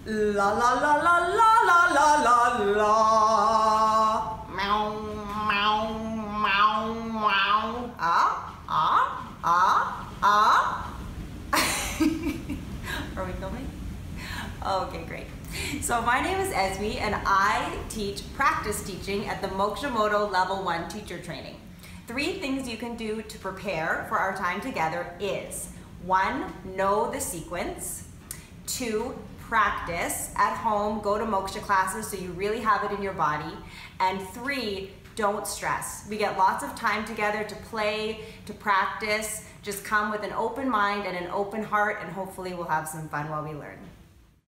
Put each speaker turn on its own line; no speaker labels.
La la la la la la la la la. Meow, meow, meow, meow. Are we filming? Okay, great. So my name is Ezmy and I teach practice teaching at the Mokshimoto Level 1 teacher training. 3 things you can do to prepare for our time together is 1, know the sequence. 2, practice at home, go to moksha classes so you really have it in your body. And 3, don't stress. We get lots of time together to play, to practice. Just come with an open mind and an open heart, and hopefully we'll have some fun while we learn.